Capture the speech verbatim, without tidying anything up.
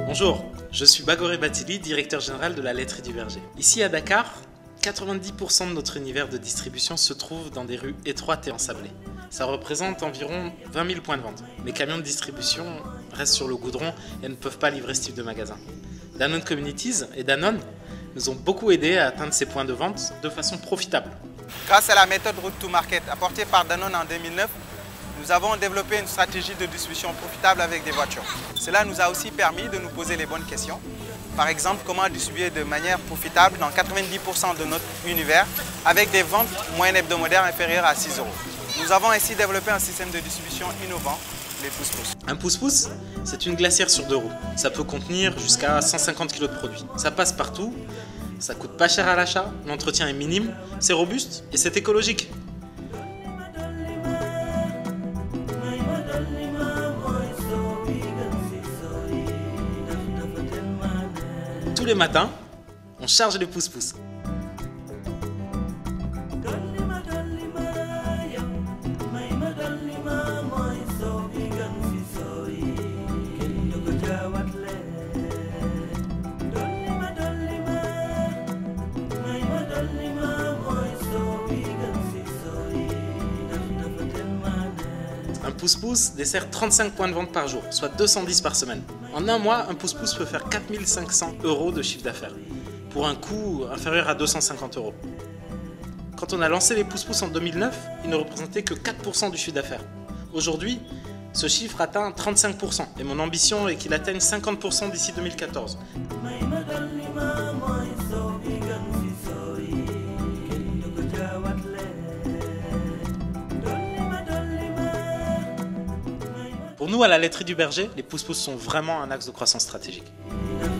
Bonjour, je suis Bagoré Batili, directeur général de la laiterie du Berger. Ici à Dakar, quatre-vingt-dix pour cent de notre univers de distribution se trouve dans des rues étroites et ensablées. Ça représente environ vingt mille points de vente. Les camions de distribution restent sur le goudron et ne peuvent pas livrer ce type de magasin. Danone Communities et Danone nous ont beaucoup aidés à atteindre ces points de vente de façon profitable. Grâce à la méthode Route to Market apportée par Danone en deux mille neuf, nous avons développé une stratégie de distribution profitable avec des voitures. Cela nous a aussi permis de nous poser les bonnes questions. Par exemple, comment distribuer de manière profitable dans quatre-vingt-dix pour cent de notre univers avec des ventes moyennes hebdomadaires inférieures à six euros. Nous avons ainsi développé un système de distribution innovant, les pousse-pousse. Un pousse-pousse, c'est une glacière sur deux roues. Ça peut contenir jusqu'à cent cinquante kilos de produits. Ça passe partout, ça coûte pas cher à l'achat, l'entretien est minime, c'est robuste et c'est écologique. Tous les matins, on charge les pousse-pousse. Un pousse-pousse dessert trente-cinq points de vente par jour, soit deux cent dix par semaine. En un mois, un pousse-pousse peut faire quatre mille cinq cents euros de chiffre d'affaires, pour un coût inférieur à deux cent cinquante euros. Quand on a lancé les pousse-pousse en deux mille neuf, ils ne représentaient que quatre pour cent du chiffre d'affaires. Aujourd'hui, ce chiffre atteint trente-cinq pour cent et mon ambition est qu'il atteigne cinquante pour cent d'ici deux mille quatorze. Pour nous, à la laiterie du Berger, les pousse-pousse sont vraiment un axe de croissance stratégique.